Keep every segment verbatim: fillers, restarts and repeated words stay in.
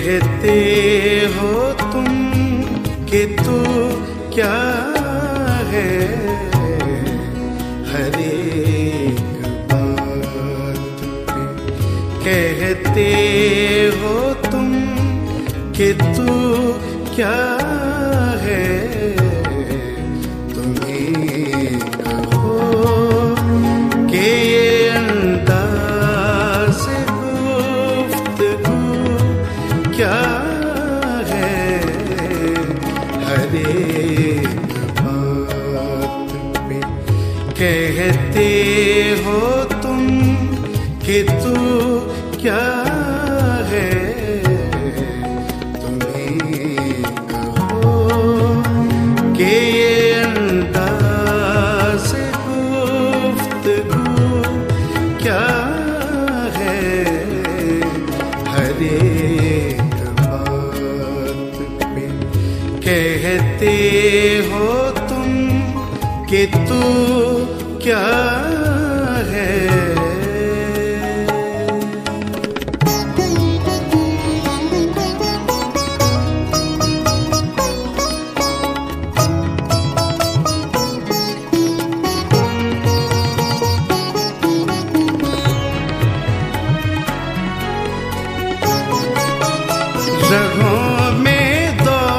कहते हो तुम कि तू क्या है, हर एक बात पे कहते हो तुम कि तू क्या है। तुम्हें कहो कि ये अंदाज़ गुफ्तगू क्या है, हर एक बात पे कहते हो तुम कि तू क्या है। तुम्हें कहो कि ये अंदाज़ गुफ्तगू क्या है, हर एक बात पे कहते हो तुम कि तू क्या है। रगों में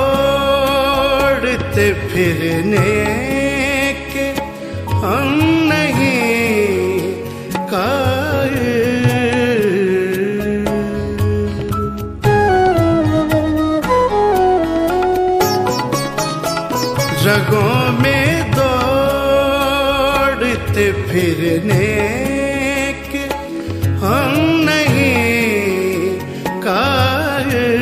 दौड़ते फिरने के हम नहीं कायल, रगों में दौड़ते फिरने के हम नहीं कायल।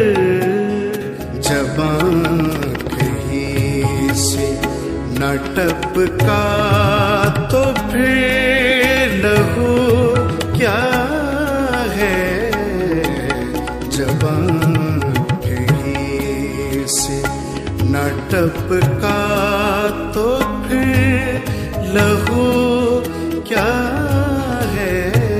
जबान कहीं से न टपका तो फिर लहू क्या है। जबान कहीं से न टपका तो फिर लहू क्या है।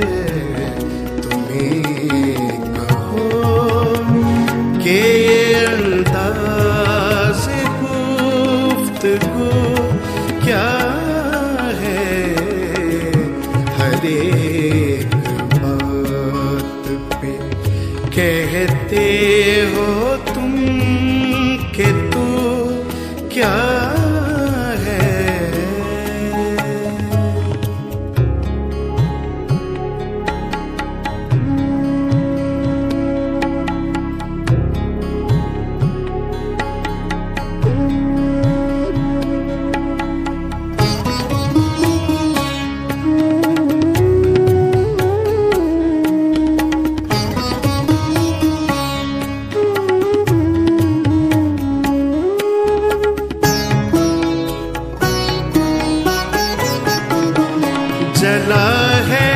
तुम्हें कहो कि ये अंदाज़ गुफ्तगू क्या है, हर एक बात पे कहते हो तुम कि तू क्या है। जला है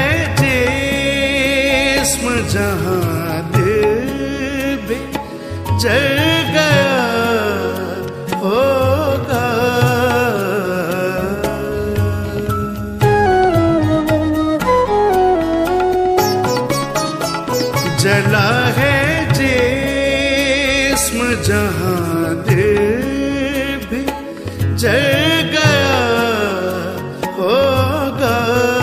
जिस्म जहां दिल भी जल गया होगा। जला है जिस्म जहां दिल भी जल गया होगा।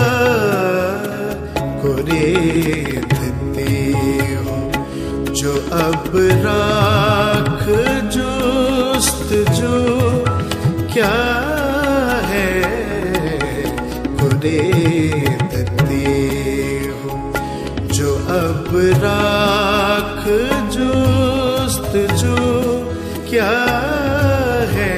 रेतते हो जो अब राख जुस्तजू क्या है। रेतते हो जो अब राख जुस्तजू क्या है।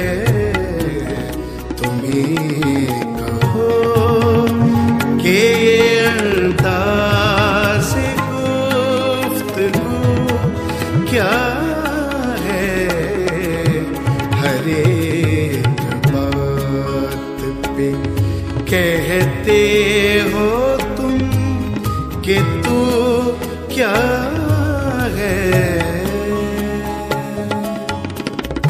तुम्हें कहो कि ये अंदाज़ गुफ्तगू क्या है, हर एक बात पे कहते हो तुम कि तू क्या है।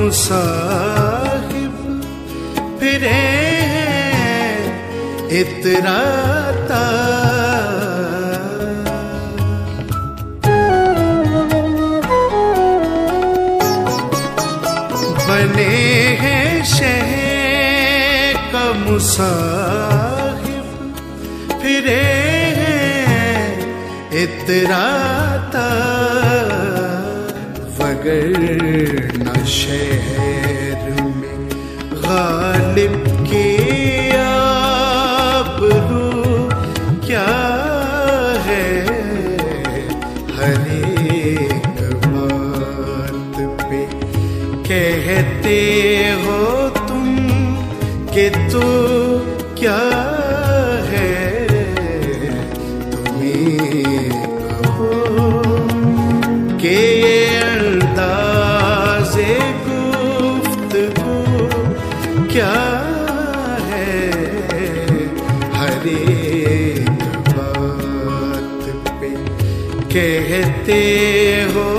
मुसाहिब फिरे इतराता, बने हैं शहर का मुसाहिब फिरे इतराता, वगरना शहर में गालिब की आबरू क्या है, हर एक बात पे कहते हो तुम कि तू क्या है, तुम्हें कहो कि ये अंदाज़े गुफ्तगू क्या है, हर एक बात पे कहते हो